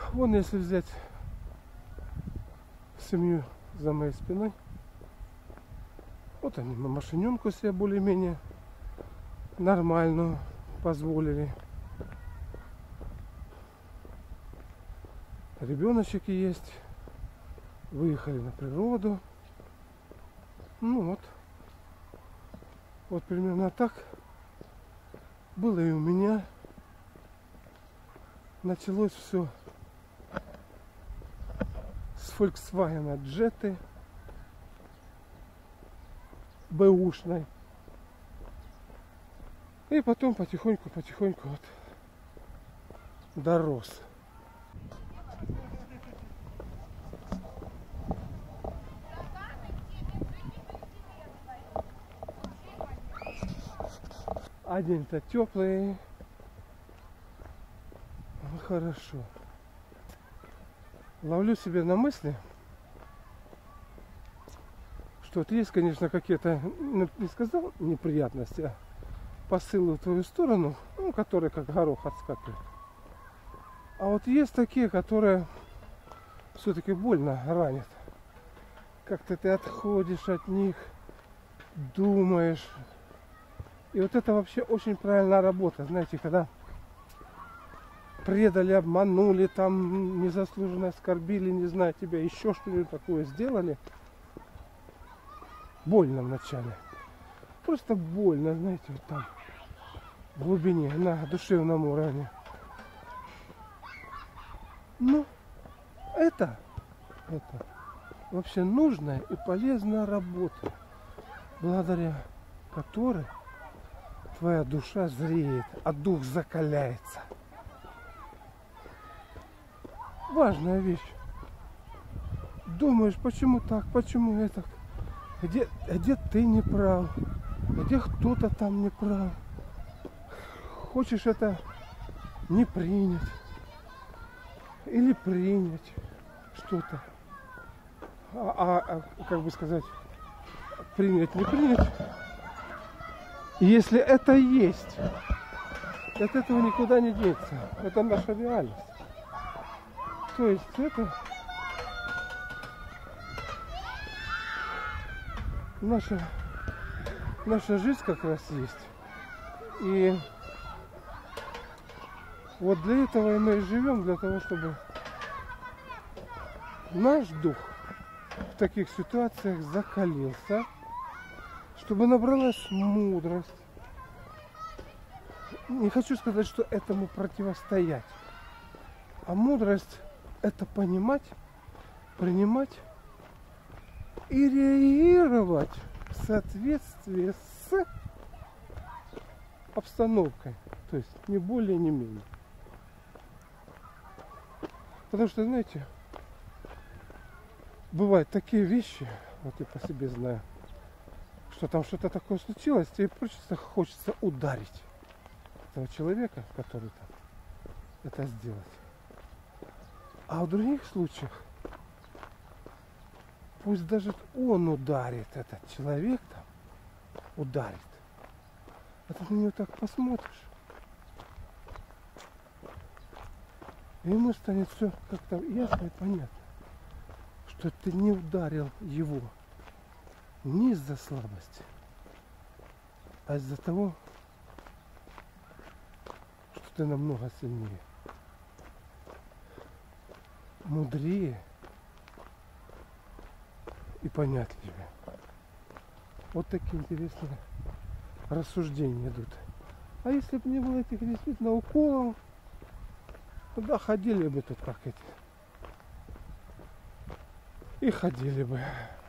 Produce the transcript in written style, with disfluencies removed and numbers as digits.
Вон, если взять семью за моей спиной, вот они машиненку себе более-менее нормальную позволили. Ребеночек есть. Выехали на природу. Ну вот. Вот примерно так было и у меня. Началось все с Volkswagen Jetta бэушной. И потом потихоньку вот дорос. А день-то теплый. Ну, хорошо. Ловлю себе на мысли, что вот есть, конечно, какие-то, не сказал неприятности, а посылы в твою сторону, ну, которые как горох отскакивают. А вот есть такие, которые все-таки больно ранят. Как-то ты отходишь от них, думаешь. И вот это вообще очень правильная работа, знаете, когда предали, обманули, там незаслуженно оскорбили, не знаю, тебя еще что-нибудь такое сделали. Больно вначале. Просто больно, знаете, вот там, в глубине, на душевном уровне. Ну, это вообще нужная и полезная работа, благодаря которой твоя душа зреет, а дух закаляется. Важная вещь. Думаешь, почему так, почему это? Где ты не прав, где кто-то там не прав. Хочешь это не принять или принять что-то. Как бы сказать, принять, не принять. Если это есть, от этого никуда не деться. Это наша реальность. То есть это наша жизнь как раз есть. И вот для этого мы и живем, для того, чтобы наш дух в таких ситуациях закалился, чтобы набралась мудрость. Не хочу сказать, что этому противостоять. А мудрость — это понимать, принимать и реагировать в соответствии с обстановкой. То есть не более, не менее. Потому что, знаете, бывают такие вещи, вот я по себе знаю, что там что-то такое случилось, тебе просто хочется ударить этого человека, который там это сделать. А в других случаях, пусть даже он ударит, этот человек там, ударит, а ты на него так посмотришь, и ему станет все как-то ясно и понятно, что ты не ударил его не из-за слабости, а из-за того, что ты намного сильнее, мудрее и понятливее. Вот такие интересные рассуждения идут. А если бы не было этих действительно уколов, тогда ходили бы тут как эти. И ходили бы.